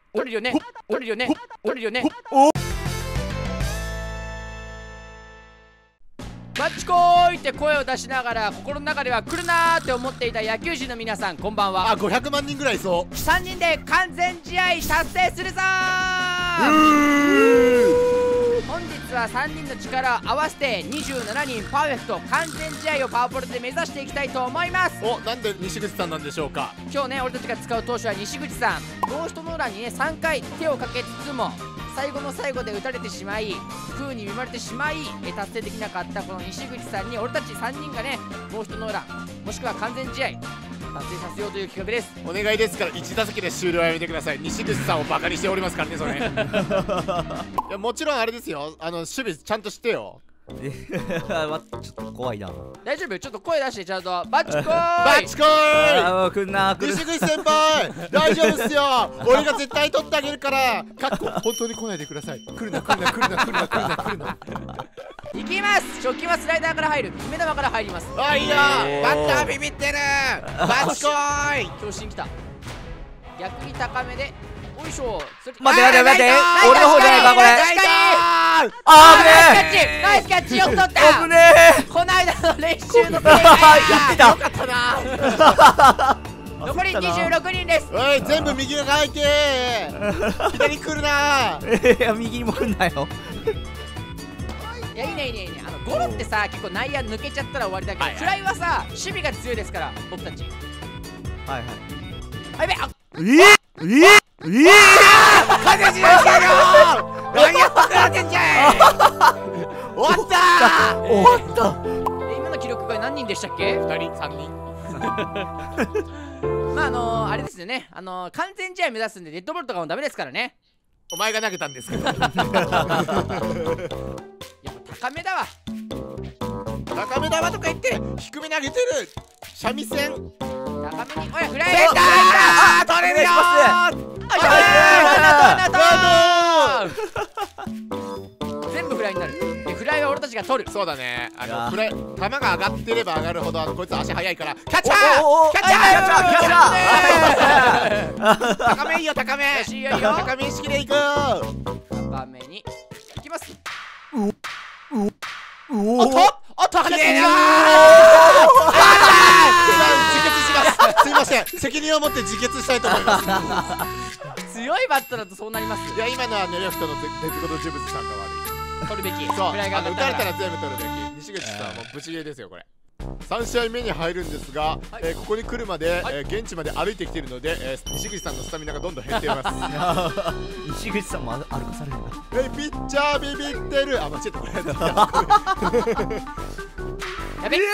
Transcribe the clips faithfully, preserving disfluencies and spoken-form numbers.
取れるよね取れるよね取れるよね。バッチコーイって声を出しながら心の中では来るなーって思っていた野球人の皆さん、こんばんは。 あ、ごひゃくまんにんぐらいいそう。 さんにんで完全試合達成するぞー。本日はさんにんの力を合わせてにじゅうななにんパーフェクト完全試合をパワポルで目指していきたいと思います。 お、なんで西口さんなんでしょうか。 今日ね、俺たちが使う投手は西口さん。ゴーストノーランにねさんかい手をかけつつも最後の最後で打たれてしまい不運に見舞われてしまいえ達成できなかったこの西口さんに俺たちさんにんがねゴーストノーランもしくは完全試合達成させようという企画です。 お願いですからいち打席で終了はやめてください。西口さんをバカにしておりますからねそれ。いやもちろんあれですよ、あの守備ちゃんとしてよ。 えわちょっと怖いな。 大丈夫？ちょっと声出してちゃんとバッチコーイバッチコーイ。 あー来んな来る。 西口先輩大丈夫っすよ。俺が絶対取ってあげるから。かっこ本当に来ないでください。来るな来るな来るな来るな来るな来るな。 いきます。初球はスライダーから入る決め球から入ります。 あ、いいよ。バッタービビってる。バッチコーイ。 強振きた。逆に高めでおいしょ。 待って待って待って、俺の方じゃないかこれ。 あー、危ねえ。ナイスキャッチ、ナイスキャッチ、よく取った。 危ねえ。 この間の練習のプレーやってた。 よかったな。残りにじゅうろくにんです。 おい、全部右が空いて左来るな。 いや右にも来んなよ。 いやいいねいいねいいね。あのゴロってさ結構内野抜けちゃったら終わりだけど、フライはさ守備が強いですから僕たち。 はいはい。 あ、やべあえええええ風じらしてるよ。何やってんじゃい。終わった終わった。 今の記録が何人でしたっけ？ ふたりさんにん。 まああのー、あれですよね、あのー、完全試合目指すんでデッドボールとかもダメですからね。 お前が投げたんですけど。 やっぱ高めだわ。 高め玉とか言って低め投げてる三味線。 高めにおいフライ。 出たー。取れるよー。全部フライになる。でフライは俺たちが取る。 そうだね。あいやのフライ球が上がってれば上がるほどあのこいつ足速いからキャッチャーおおキャッチャーキャッチャーキャッチャー。 高めいいよ高め。 よしいいよいいよ。 高め意識でいく。 高めに行きます。 おおっとおっと跳ねてる。自決します。すいません、責任を持って自決したいと思います。 強いバットだとそうなります。 いや今のはねレフトの鉄子のジュブズさんが悪い。 取るべき。 そう、 フライがあの上がったら打たれたら全部取るべき。西口さんはもうブチギレですよこれ。さん試合目に入るんですが、 はいえーここに来るまで、 はいえー現地まで歩いてきているので、えー西口さんのスタミナがどんどん減っています。 西口さんも歩かされるな。 えーピッチャービビってる。あ、間違えたこれ。 やべっ。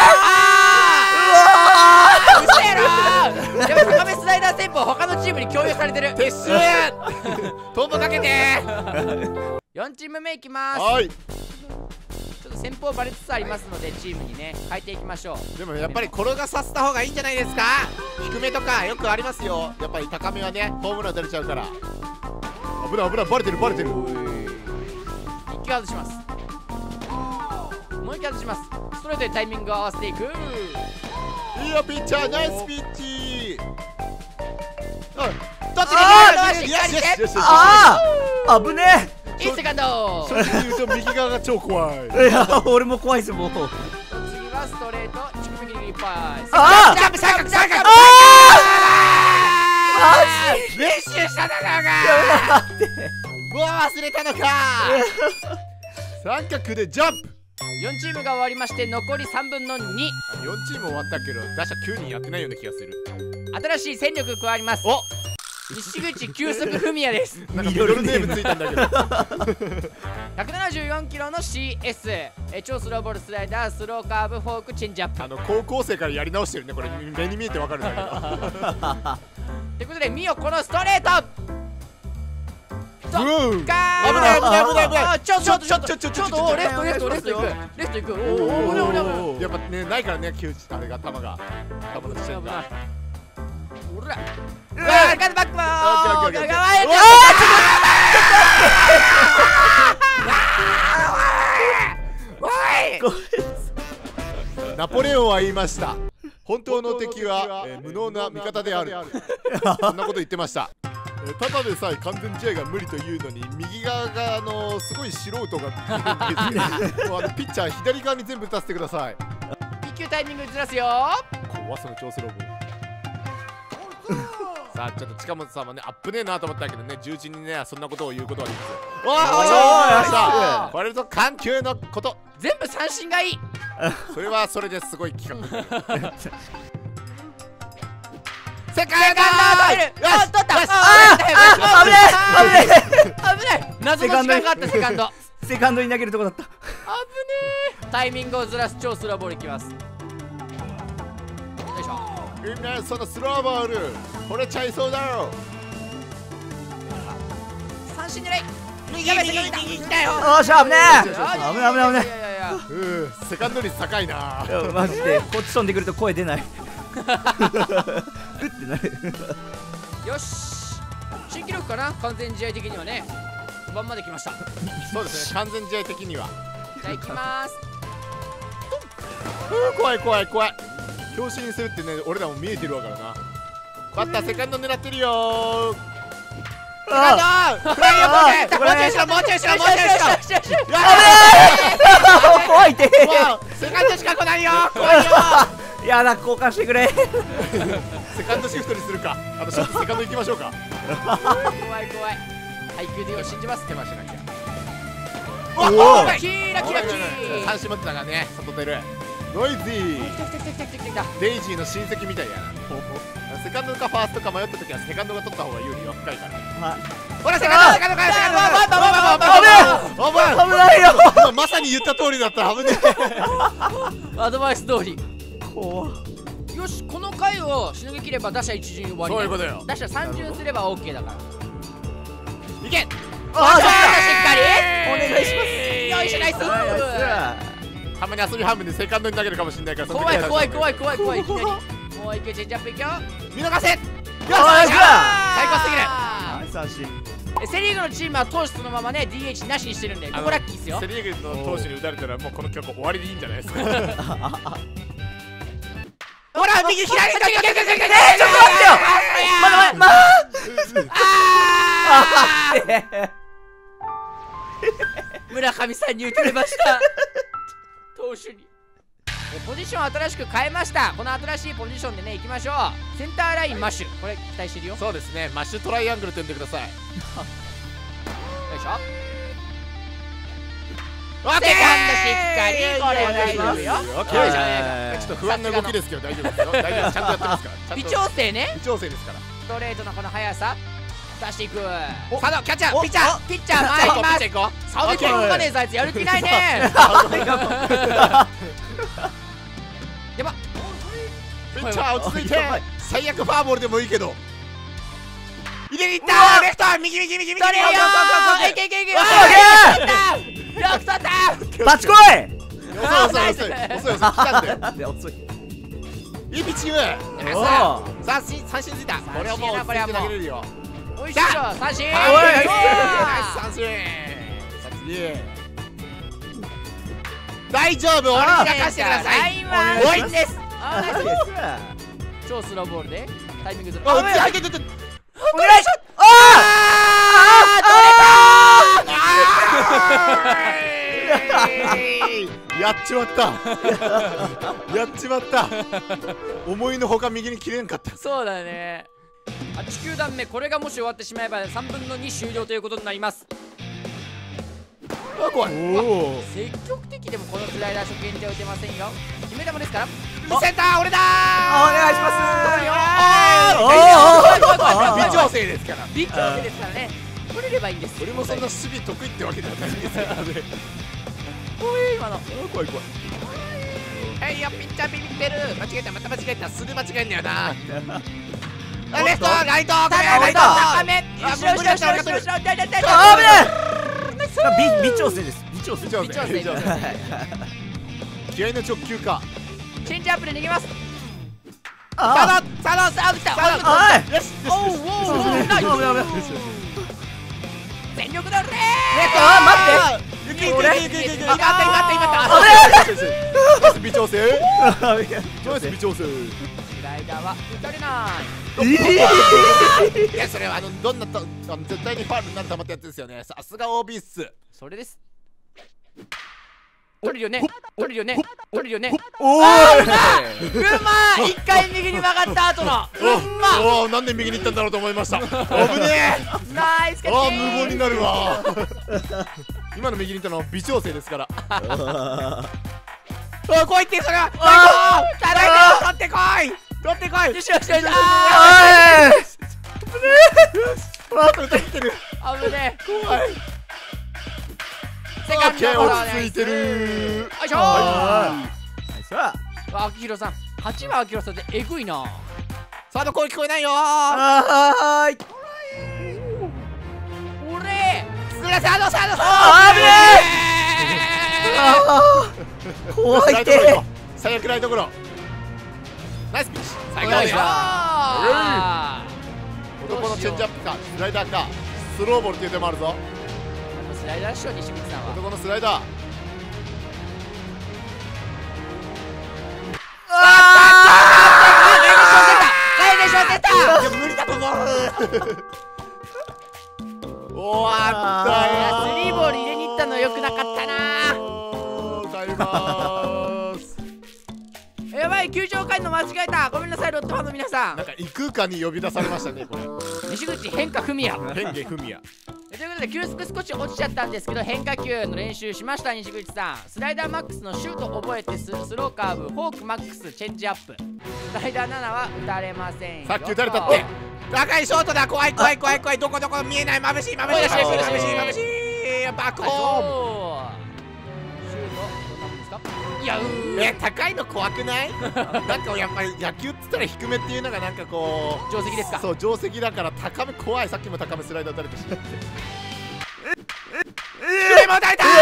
うるせえなー。やべ高めスライダー戦法他のチームに共有されてる。 撤収。トンボかけて。 よんチーム目いきます。 はい。 ちょっと先方バレつつありますのでチームにね変えていきましょう。 でもやっぱり転がさせた方がいいんじゃないですか。低めとかよくありますよ。やっぱり高めはねホームラン打たれちゃうから。危ない危ない、バレてるバレてる。 一球外します。もう一球外します。ストレートでタイミングを合わせていく。 いいよピッチャー、ナイスピッチ。うん、どっちあーがいいよ。よしよしよしよし。 ああ危ねいいセカンド。 正直言うと右側が超怖い。 え。いや俺も怖いですもう。 次はストレート乳首ギリギリパイ。 あージャンプ三角三角。 マジ練習しただろうが。もう忘れたのか。三角でジャンプ。 よんチームが終わりまして残りさんぶんのに。 よんチーム終わったけど打者きゅうにんやってないような気がする。 新しい戦力加わります。 お、 西口急速文也です。 なんかミドルネームついたんだけど。 ひゃくななじゅうよんキロの シーエス。え超スローボールスライダースローカーブフォークチェンジアップ。 あの高校生からやり直してるねこれ。目に見えてわかるんだけど。 ということで見よこのストレート。 ブーン。 ガー危ない危ない危ない危ない。 あちょちょちょちょちょちょっとおーレフトレフトレフト行くレフト行く。おーおーおーおーおーやっぱねないからね球あれが球が球の地点が。 おらうわーガードバックマン。 オッケーオッケーオッケー。 ガードバックマン。 ナポレオンは言いました。本当の敵は、えー無能な味方である。そんなこと言ってました。 えただでさえ完全試合が無理というのに右側があのすごい素人がいるんですけどもうあのピッチャー左側に全部打たせてください。 ピーキュー タイミングずらすよ。 怖その超スローボールさあちょっと近本さんもねあっぶねえなと思ったけどね、重鎮にねそんなことを言うことはできず、おーおーよっしゃ、これぞ緩急のこと、 全部三振がいい。 それはそれですごい企画世界セカンド取れる。あ、取った。あああ危ねえ危ね危ない。謎の時間があったセカンド。 えセカンドに投げるとこだった。 危ねえ。タイミングをずらす超スローボールいきます。よいしょ。 みんなそのスローボール惚れちゃいそうだろ。 三振狙い。右右右右来たよ。 おっしゃ危ねえ危よしない危ない危ない。 いやいやいや。 うーセカンド率高いないやマジでこっち飛んでくると声出ない。ふってなる。 よし。新記録かな。完全試合的にはね。番まで来ました。 そうですね、完全試合的には。 じゃあ行きます。 うー怖い怖い怖い。強振するってね俺らも見えてるわからな。バッターセカンド狙ってるよー。セカンドフライをポケ、もうちょいしろもうちょいしろもうちょいしろ。 怖いって。 わあセカンドしか来ないよ怖いよ。 やだ交換してくれ。 セカンドシフトにするか、あとシフトセカンド行きましょうか。 怖い怖い。配球でを信じます。手間しなきゃ。 おおキーラキラキー。 三振持ってたからね、外出る。ノイズー来た来た来た来た来た来た。 デイジーの親戚みたいやな。セカンドかファーストか迷った時はセカンドが取った方が有利よ、深いから。 はい。 ほらセカンドセカンドかセカンド危ない危ないよ。 今まさに言った通りだったら危ねアドバイス通り。 怖よし、この回をしのぎ切れば打者一巡終わり。 そういうことよ。 打者三巡すれば オーケー だから。いけ。 あしっかりお願いします。 よいしょ、ナイス。 たまに遊び半分でセカンドに投げるかもしれないから怖い怖い怖いい怖い怖い。いきなりもういけ、チェンジアップいくよ。 見逃せ。よし最高すぎる。 ナイス三振。 セリーグのチームは投手そのままね ディーエイチ なしにしてるんで、ここラッキーっすよ。 セリーグの投手に打たれたらもうこの曲終わりでいいんじゃないですか。 ほら右左左左左左。 ちょっと待ってよ。まだまだま村上さんに打たれました。投手に。ポジション新しく変えました。この新しいポジションでね行きましょう。センターラインマッシュ、これ期待してるよ。 そうですね、マッシュトライアングルと呼んでください。よいしょ。 オッケー。 セカンドしっかり、これ大丈夫よ。 オッケー。ちょっと不安な動きですけど大丈夫ですよ。大丈夫です、ちゃんとやってますから。 微調整ね。 微調整ですから。 ストレートのこの速さ出していく。 おサードキャッチャー、 おピッチャーピッチャー参ります。 行こう。 サードキャ動かねえぞあいつ、やる気ないね。やばっ。 ピッチャー落ち着いて。最悪ファーボールでもいいけど。入れに行っうわた。レフト右右右右。 取れよー。いけいけいけ。よく取った。 バチコイ。 遅い遅い遅い遅い遅い来たんだよ。 なんで遅い。 いいピッチング。 おさあ三振三振ついた。これはもう落ち着いて投げれるよ。 おいしょ、三振。 はいナイス三振。さあ次。大丈夫、俺に任せてください。 ラインはおいおいです。あナイス。超スローボールでタイミングずる。 あ、 あ、 うち入っててて。 お願いします。 やっちまったやっちまった思いのほか右に切れんかった。 そうだね。はち球団目、これがもし終わってしまえばさんぶんのに終了ということになります。 あ、怖い。 おお。 積極的でもこのスライダー初見で打てませんよ。決め球ですからセンター俺だお願いします。 微調整ですから。 微調整ですからね。取れればいいんです。 俺もそんな守備得意ってわけではないんですよ。 怖い今の。 怖い怖い。はいよ、ピッチャービビってる。間違えた、また間違えた。すぐ間違えんだよな。あ、レフトライトライト高め。 あ、 後ろ後ろ後ろ後ろ後ろ。 あぶね。微微調整です。微調整。 微調整微調整微調整。 気合の直球か。 チェンジアップで逃げます。 あサードサード来た。 あい。 よしおうおうおう。ナイス。全力で打って。 あ待って。いけいけいけいけいけいけ。 今あった今あった今あった。 微調整。ナイス微調整。 スライダーは打たれない。 いやそれはあのどんなとあの絶対にファウルになる球ってやつですよね。さすが オービー っす。 それです。取れるよね取れるよね取れるよね。 おあーうまい。一回右に曲がった後のうんま。 おお、なんで右に行ったんだろうと思いました。危ねえ。 ナイスキャッチ。 あー無言になるわ。今の右に行ったのは微調整ですから。 おいこいってそれはあーただいま取ってこい取ってこい。よしよしよし。あおいわあこれできてる。 ー危ねえ。 怖い。 セカンドゴロ落ち着いてる。 よいしょー。 ナイスわあきひろさんはちばんあきひろさんってえぐいな。 サード声聞こえないよー。 はーい俺すらサードサードサード。 あぶねえあー怖いっライトゴロ行こてう。最悪ライトゴロ。ナイスピッチ。最高ですよいしょ。 男のチェンジアップかスライダーかスローボールっていう手もあるぞ。 スライダーでしょ西口さんは。 男のスライダー。いや無理だと思う。終わったよ。 スリーボール入れに行ったのよくなかったな。 帰りまーす。 やばい球場帰るの間違えた。ごめんなさいロッテファンの皆さん。 なんか異空間に呼び出されましたねこれ。 西口変化文也。 変化フミヤ。 ということで球速少し落ちちゃったんですけど変化球の練習しました西口さん。スライダーマックスのシュート覚えて ス, スローカーブフォークマックスチェンジアップ。スライダーななは打たれませんよ。 さっき打たれたって。高いショートだ。怖い怖い怖い怖い。どこどこ見えない。眩しい眩しい眩しい眩しい眩しい。バックホーム。 シュートどんなもんですか。いやうーえ高いの怖くない？なんかやっぱり野球っつったら低めっていうのがなんかこう定石ですか。 そう定石だから高め怖い。さっきも高めスライダー打たれてしまって。低めも打たれたー。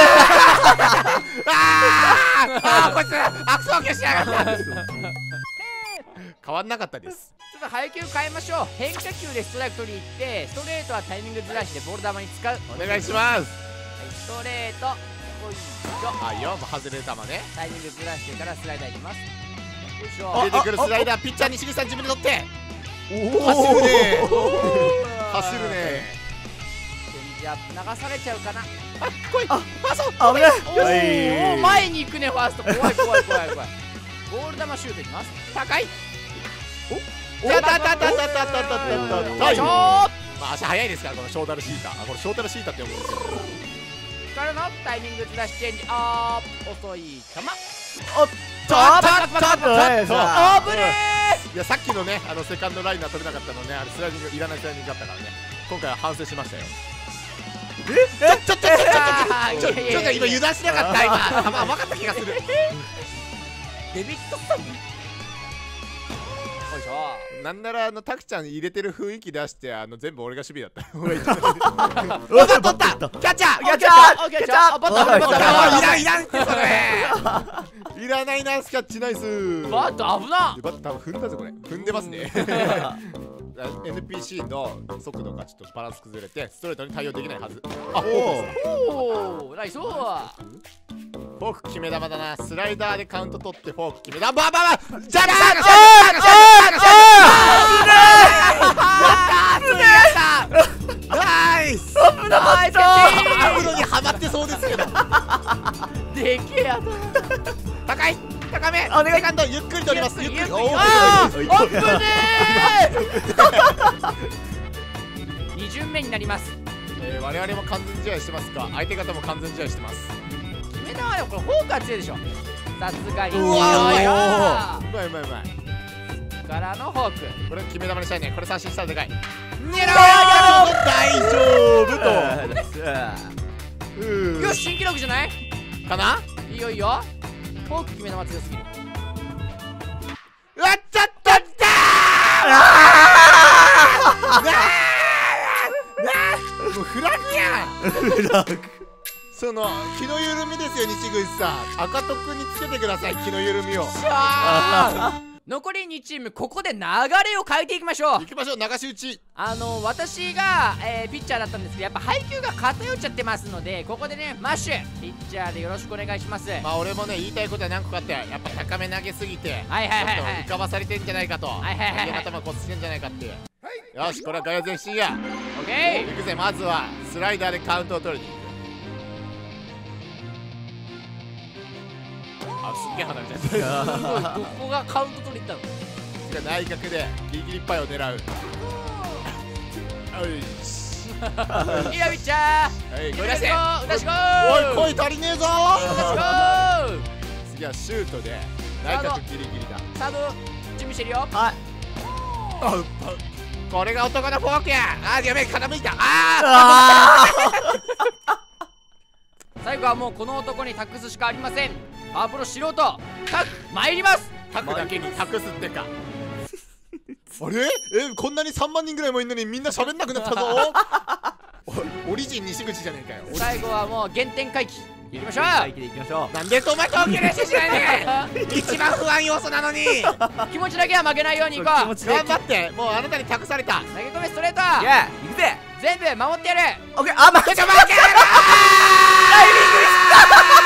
あーあーこいつ悪送球しやがった。変わんなかったです。 ちょっと配球変えましょう。変化球でストライク取りに行ってストレートはタイミングずらしてボール球に使う。 お願いします。 はい、ストレートよいしょ。 あいいよもう外れる球ね。 タイミングずらしてからスライダーいきます。よいしょ。 出てくるスライダーピッチャー西口さん自分で取って。 お走るねー走るね。 チェンジアップ流されちゃうかな。 あ来い。 ああそう危ないおお前に行くねファースト。怖い怖い怖い怖い。ボール球シュートいきます。高い。 おたたたたたたたたたよいしょー。 まあ足早いですからこのショータルシーター。あこれショータルシーターって呼ぶんですよ。 からのタイミングずらしチェンジアップ遅い球。 おっとああぶねいやさっきのねあのセカンドライナー取れなかったのねあれスライディングいらないスライディングだったからね今回は反省しましたよ。 えちょちょちょちょちょちょちょちょ今油断しなかった今球甘かった気がする。 デビッドソン。よいしょ。 なんならあのタクちゃん入れてる雰囲気出してあの全部俺が守備だった方がいい。 うわ取ったキャッチャーキャッチャーキャッチャーバッターバッターバッター。 いらんいらんってそれいらないナイスキャッチナイス。 バット危な。 バット多分踏んだぞこれ踏んでますね。エヌピーシー の速度がちょっとバランス崩れてストレートに対応できないはず。あおおナイス。 フォーク決め球だな。スライダーでカウント取ってフォーク決め球。バババジャンプサーカーシャーカーシャーカーナイス。 危ないぞ。 アウロにはまってそうですけど。 でけえやつ。 高い高め。 お願いセカンドゆっくり取ります。ゆっくり。おお。 あーオープンねー。に巡目になります。 えー我々も完全試合してますか。相手方も完全試合してます。 決めたわよこれフォークは強いでしょさすがに。 うわ強いようまいうまいうまい。 からのフォーク。 これ決め球にしたいね。これ三振したらでかい。 狙大丈夫と。 よし新記録じゃないかな。 いいよいいよ。フォーク決め球強すぎる。 うわっちゃったったー。もうフラグやん。その気の緩みですよ西口さん。赤徳につけてください気の緩みを。 残りにチーム、ここで流れを変えていきましょう。 行きましょう、流し打ち。 あの私が、えー、ピッチャーだったんですけど、やっぱ配球が偏っちゃってますので、ここでねマッシュピッチャーでよろしくお願いします。 まあ俺もね言いたいことは何個かあって、やっぱ高め投げすぎてはいはいはいはいちょっと浮かばされてんじゃないかと、 はいはいはいはい上の頭こすってんじゃないかっていう。よし、これは外野前進や。 オッケいくぜ、まずはスライダーでカウントを取りに行く。あ、すっげえ離れちゃったー、どこがカウント取りに行ったの？ じゃあ内角でギリギリいっぱいを狙う。おいしいいよピッチャー。 はい、声出して出しゴおー。 い、声足りねえぞ出しゴー。 次はシュートで内角ギリギリだ。 サード準備してるよ。 はい。 あうこれが男のフォークや。あーやべえ、傾いた。ああ最後はもうこの男に託すしかありません。パワープロ素人タク参ります。 ータクだけに託すってか。あれえ、こんなにさんまんにんぐらいもいるのにみんな喋んなくなったぞおオリジン西口じゃねえかよ。 最後はもう原点回帰いきましょう。 回帰でいきましょう。 なんでお前投球練習しないねん一番不安要素なのに気持ちだけは負けないようにいこう。 気持ちで頑張って、もうあなたに託された。 投げ込めストレート。 いや行くぜ。 全部守ってやる。 オッケー。あ、待って。 ちょっと負けるタイミングミスった